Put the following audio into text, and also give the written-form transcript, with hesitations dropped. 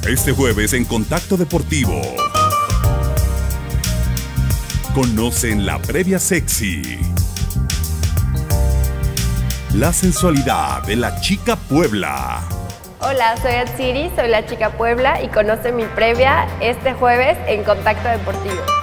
Este jueves en Contacto Deportivo. Conocen la previa sexy. La sensualidad de la chica Puebla. Hola, soy Atsiri, soy la chica Puebla y conoce mi previa este jueves en Contacto Deportivo.